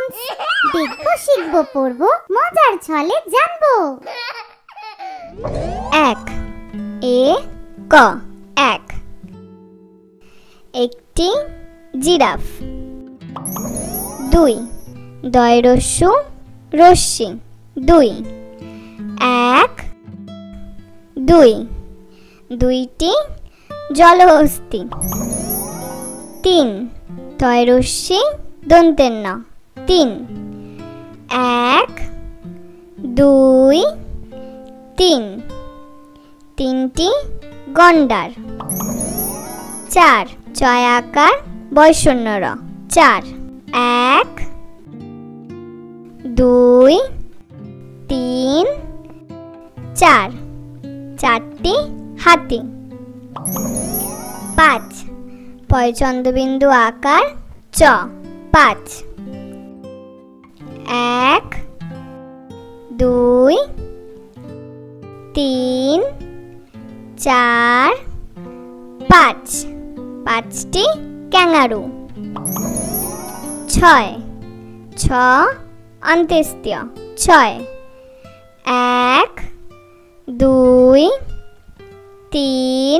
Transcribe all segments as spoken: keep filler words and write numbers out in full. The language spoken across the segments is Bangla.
সাউন্ডস। দেখবো, শিখবো, পড়বো, মজার ছলে জানবো। এক, এ ক, এক। একটি জিরাফ। দুই, দয় রস্যু রশ্মি, দুই। এক, দুই, দুইটি জলহস্তী। তিন, তয় রস্যি দন্তের ন, তিন। এক, দুই, তিন, তিনটি গন্ডার। চার, চয় আকার বয়শূন্য র, চার। এক, দুই, তিন, চার, চারটি হাতি। পাঁচ, পয় চন্দ্রবিন্দু আকার চ, পাঁচ। এক, দুই, তিন, চার, পাঁচ, পাঁচটি ক্যাঙ্গারু। ছয়, ছ অন্ত্যেষ্টিয়, ছয়। এক, দুই, তিন,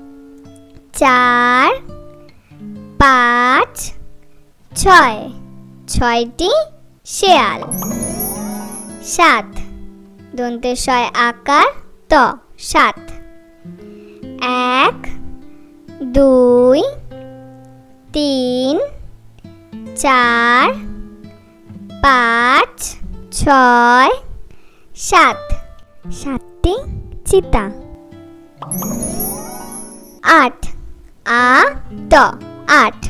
চার, পাঁচ, ছয়, ছয়টি শেয়াল। সাত, দন্তে শয় আকার ত, সাত। এক, দুই, তিন, চার, পাঁচ, ছয়, সাত, সাতটি চিতা। আট, আ ত, আট।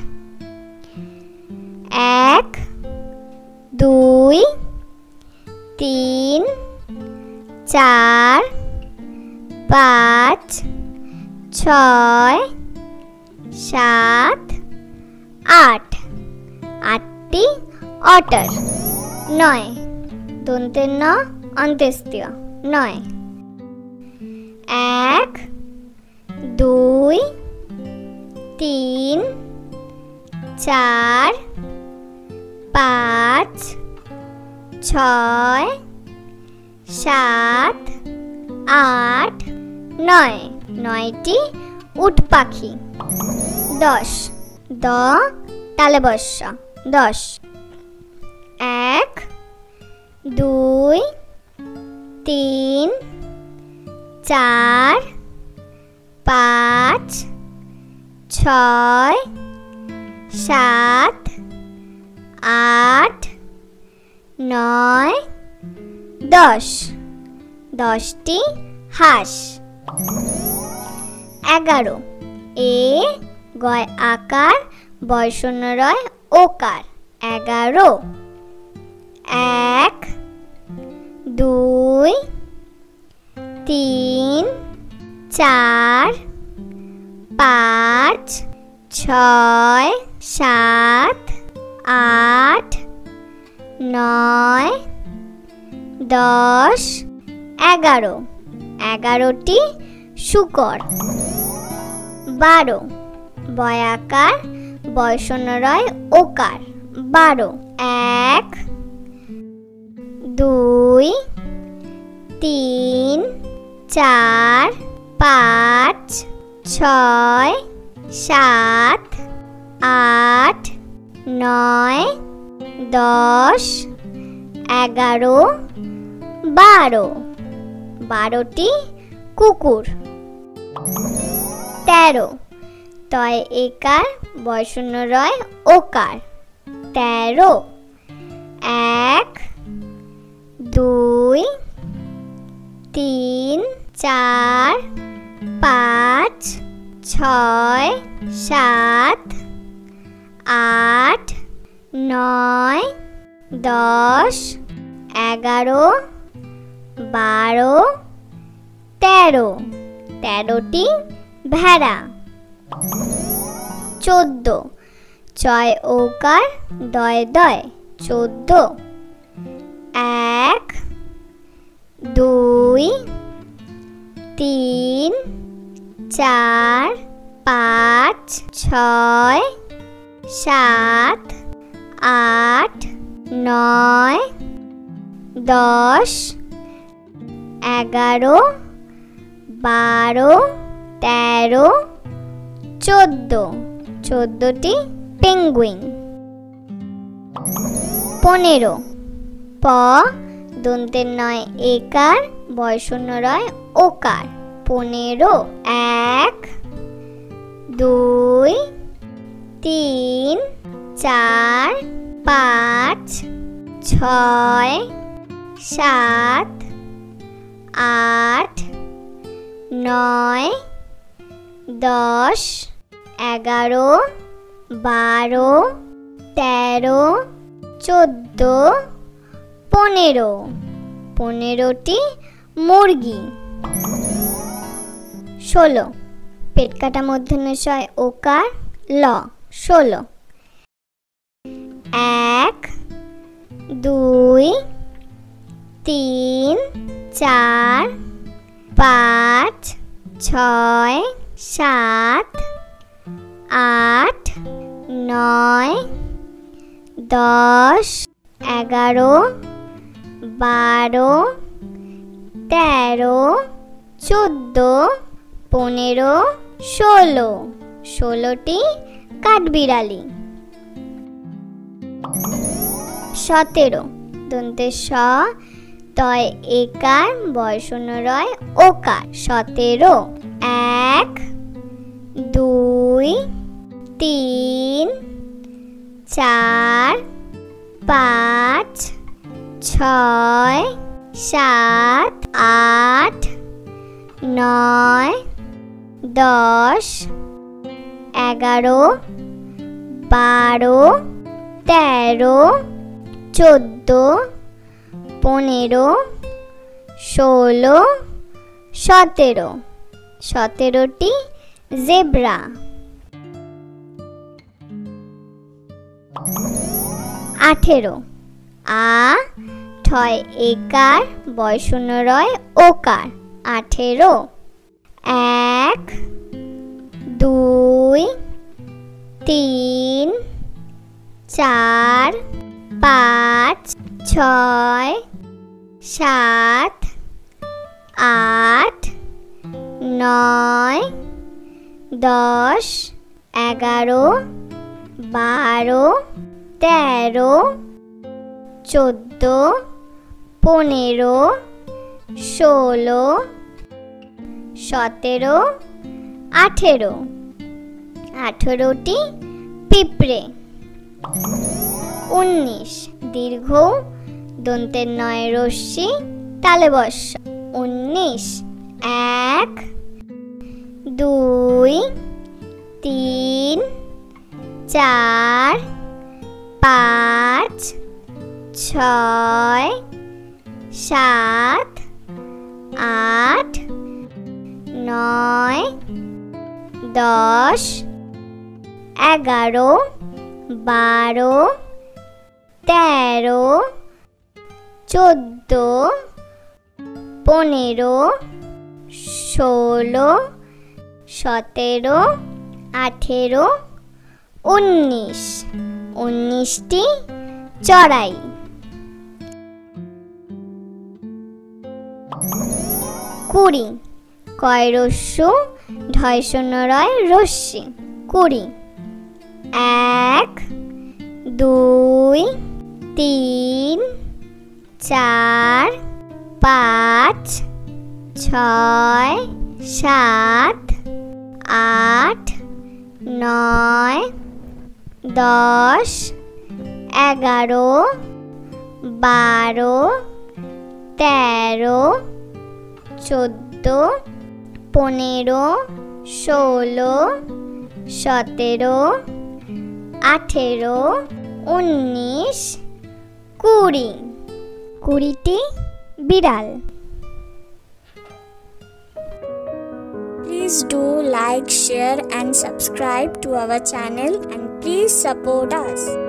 এক, দুই, তিন, চার, পাঁচ, ছয়, সাত, আট, আটটি অটার। নয়, দন্তের ন অন্ত্যেষ্টিয়, নয়। এক, দুই, তিন, চার, পাঁচ, ছয়, সাত, আট, নয়, নয়টি উট পাখি। দশ, দ তালবস্য, দশ। এক, দুই, তিন, চার, পাঁচ, ছয়, সাত, আট, নয়, দশ, দশটি হাঁস। এগারো, এ গয় আকার বয়শূন্য রয় ওকার, এগারো। এক, দুই, তিন, চার, পাঁচ, ছয়, সাত, আট, নয়, দশ, এগারো, এগারোটি শূকর। বারো, বয়াকার বয়শূন্য রয় ওকার, বারো। এক, দুই, তিন, চার, পাঁচ, ছয়, সাত, আট, নয়, দশ, এগারো, বারো, বারোটি কুকুর। তেরো, তয় একার বয়শূন্য রয় ওকার, তেরো। এক, দুই, তিন, চার, পাঁচ, ছয়, সাত, আট, নয়, দশ, এগারো, বারো, তেরো, তেরোটি ভেড়া। চোদ্দ, চয় ওকার দয় দয়, চোদ্দ। এক, দুই, তিন, চার, পাঁচ, ছয়, সাত, আট, নয়, দশ, এগারো, বারো, তেরো, চোদ্দ, চোদ্দটি পেঙ্গুইন। পনেরো, প দন্তের নয় একার, বয় শূন্য রয় ওকার। পনেরো। এক, দুই, তিন, চার, পাঁচ, ছয়, সাত, আট, নয়, দশ, এগারো, বারো, তেরো, চোদ্দ, পনেরো। পনেরোটি মুরগি। ষোলো, পেট কাটা মূর্ধন্য ষ ওকার, ল, ষোলো। এক, দুই, তিন, চার, পাঁচ, ছয়, সাত, আট, নয়, দশ, এগারো, বারো, তেরো, চোদ্দ, পনেরো, ষোলো। ষোলোটি কাঠবিড়ালি। সতেরো, দন্তের স তয় একার, বয় শূন্য রয় ওকার। সতেরো। এক, দুই, তিন, চার, পাঁচ, ছয়, সাত, আট, নয়, দশ, এগারো, বারো, তেরো, চোদ্দ, পনেরো, ষোলো, সতেরো। সতেরোটি জেব্রা। আঠেরো, আ ঠয় একার, বয় শূন্য রয় ওকার। আঠেরো। এক, দুই, তিন, চার, পাঁচ, ছয়, সাত, আট, নয়, দশ, এগারো, বারো, তেরো, চোদ্দ, পনেরো, ষোলো, সতেরো, আঠেরো। আঠেরোটি পিঁপড়ে। উনিশ, দীর্ঘ দন্তের নয় রস্যি, তালে বর্ষ। উনিশ। এক, দুই, তিন, চার, পাঁচ, ছয়, সাত, আট, নয়, দশ, এগারো, বারো, তেরো, চোদ্দ, পনেরো, ষোলো, সতেরো, আঠেরো, উনিশ। উনিশটি চড়াই। কুড়ি, কয় রস্যু, ঢয় শূন্য রয় রস্যি। কুড়ি। এক, দুই, তিন, চার, পাঁচ, ছয়, সাত, আট, নয়, দশ, এগারো, বারো, তেরো, চোদ্দ, পনেরো, ষোলো, সতেরো, আঠেরো, উনিশ, কুড়ি। কুড়িটি বিড়াল। Please do like, share and subscribe to our channel and please support us.